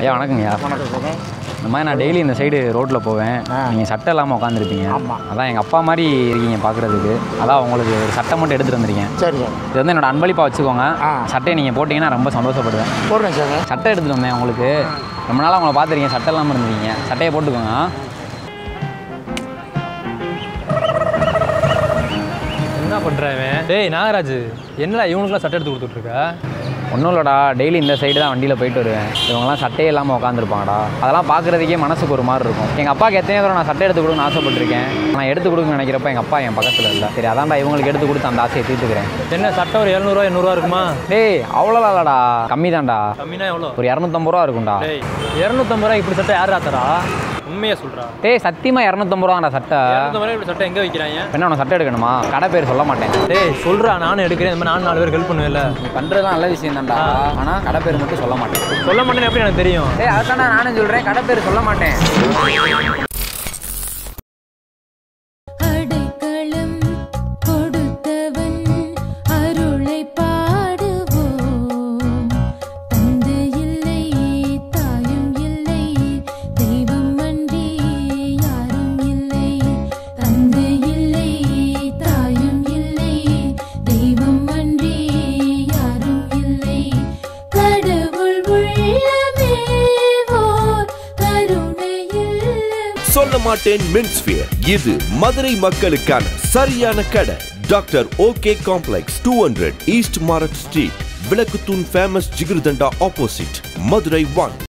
ஐயா வணக்கங்கய்யா. வணக்கம். இந்த மாதிரி நான் டெய்லி இந்த சைடு ரோட்டில் போவேன். நீங்கள் சட்டை இல்லாமல் உட்காந்துருப்பீங்க. அதான் எங்கள் அப்பா மாதிரி இருக்கீங்க பார்க்குறதுக்கு. அதான் உங்களுக்கு ஒரு சட்டை மட்டும் எடுத்துகிட்டு வந்திருக்கேன். சரி. இது வந்து என்னோட அன்பளிப்பாக வச்சுக்கோங்க. சட்டையை நீங்கள் போட்டிங்கன்னா ரொம்ப சந்தோஷப்படுவேன். போடுறேன் சார். சட்டை எடுத்துகிட்டு வந்தேன் உங்களுக்கு. ரொம்ப நாளாக உங்களை பார்த்துருக்கீங்க, சட்டை இல்லாமல் இருந்தீங்க. சட்டையை போட்டுக்கோங்க. என்ன பண்ணுறேன்? டேய் நாகராஜ், என்னடா இவனுக்குலாம் சட்டை எடுத்து கொடுத்துட்ருக்க? ஒன்றும் இல்லைடா, டெய்லி இந்த சைடு தான் வண்டியில் போயிட்டு வருவேன். இவங்கெல்லாம் சட்டையே இல்லாமல் உட்காந்துருப்பாங்கடா. அதெல்லாம் பார்க்குறதுக்கே மனசுக்கு ஒரு மாதிரி இருக்கும். எங்கள் அப்பாவுக்கு எத்தனை தடவை நான் சட்டை எடுத்து கொடுக்கணும்னு ஆசைப்பட்டிருக்கேன். நான் எடுத்து கொடுக்கணும்னு நினைக்கிறப்ப எங்கள் அப்பா என் பக்கத்தில் இல்லை. சரி அதான்டா இவங்களுக்கு எடுத்து கொடுத்து அந்த ஆசையை தீர்த்துக்கிறேன். என்ன சட்டை ஒரு 700 800 இருக்குமா? டேய் அவ்வளோலாம் இல்லைடா, கம்மி தான்டா. கம்மினா எவ்வளோ? ஒரு 250 ரூபா இருக்கும்டா. டேய் 250 ரூபா இப்படி சட்டை யார் ஆத்தரா? உண்மையாக சொல்கிறா? டேய் சத்தியமாக 250 ரூபாடா சட்டை. 250 ரூபா இப்படி சட்டை எங்கே வைக்கிறாங்க? என்ன உனக்கு சட்டை எடுக்கணுமா? கடை பேர் சொல்ல மாட்டேன். டேய் சொல்கிறா, நானும் எடுக்கிறேன். இந்த மாதிரி 4 பேர் ஹெல்ப் பண்ணுவேன்ல. நீ பண்ணுறதுலாம் நல்ல விஷயம் தான்டா, ஆனால் கடை பேர் மட்டும் சொல்ல மாட்டேன். சொல்ல மாட்டேன்னு எப்படி எனக்கு தெரியும்? டேய் அதுதான்டா நானும் சொல்கிறேன், கடை பேர் சொல்ல மாட்டேன். சொல்ல மாட்டேன் மென்ஸ்வேர். இது மதுரை மக்களுக்கான சரியான கடை. Doctor okay complex 200 east Marret street, Vilakkuthoon famous jigarthanda opposite, Madurai 1.